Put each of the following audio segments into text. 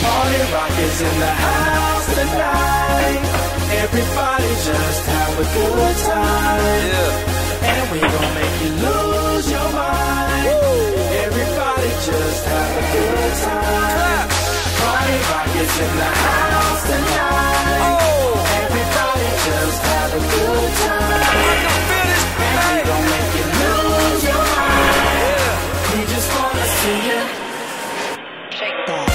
Party rock is in the house tonight. Everybody just have a good time. Yeah. And we gon' make you lose your mind. Woo. Everybody just have a good time. Party rock is in the house tonight. Oh. Everybody just have a good time. And we gon' make you lose your mind. Yeah. We just wanna see you shake that.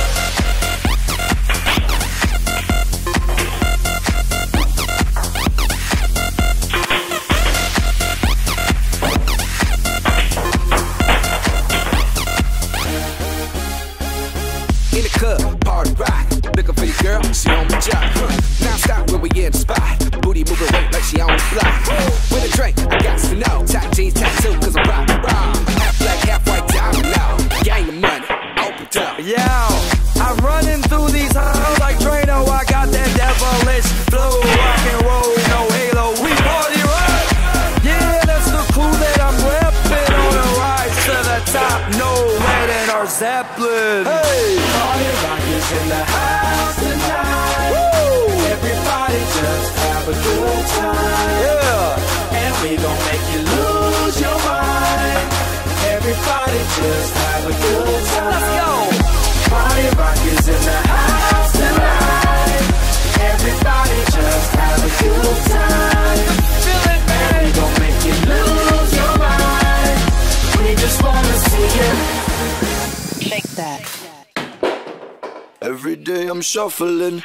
In the club, party rock. Looking for your girl, she on the job. Now stop when we in the spot. Booty moving weight like she on the block. With a drink, I got to know. Tight jeans, tattoo, cause I'm rock. Half black, half white, diamond now. Gang of money, opened up. Yo, I'm running through these halls like Drano. I got that devilish flow. Rock and roll, no halo. We party rock. Yeah, that's the clue that I'm repping. On the rise to the top, no wedding or Zeppelin. Hey, party rock is in the house tonight. Woo! Everybody just have a good time. Yeah, and we gon' make you lose your mind. Everybody just have a good time. Let's go. Party rock is in the house tonight. Everybody just have a good time. Feel it, man. And we gon' make you lose your mind. We just wanna see you shake that. Every day I'm shuffling.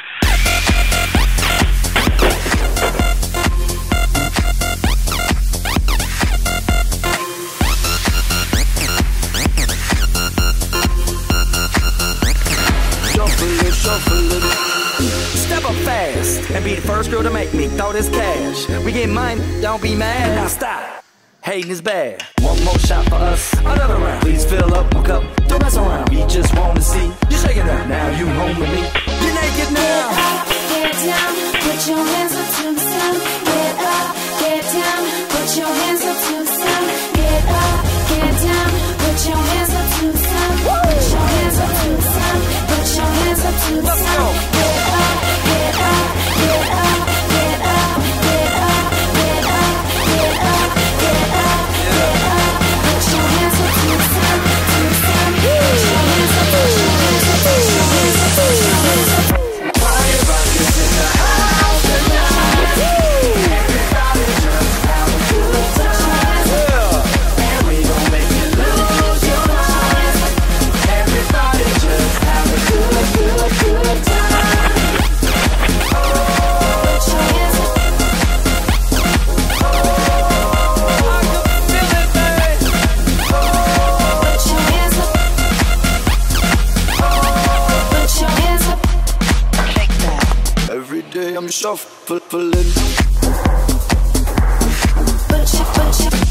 Shuffling. Step up fast and be the first girl to make me throw this cash. We get mine, don't be mad. Now stop. Hating is bad. One more shot for us, another round. Please fill up my cup, don't mess around. We just wanna see you shaking that. Now you home with me. You're naked now. Get up, get down, put your hands up to the sun. Get up, get down, put your hands up to the sun. Get up, get down, put your hands up to the sun. Put your hands up to the sun. Put your hands up to the sun. Get up, get up, get up, get up, get up, get up, get up, get up, get up. Put your hands up to the sun, to the sun. Put your hands up, put your hands up, put your hands up, put your hands up. Party rock is in the house tonight. Everybody just have a good time. And we gon' make you lose your mind. Everybody just have a good time. Put your hands up. I can feel it, baby. Put your hands up. Put your hands up. Shake that. Every day I'm shuffling. Put your